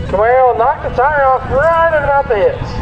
Well, knock the tire off right at about the hits.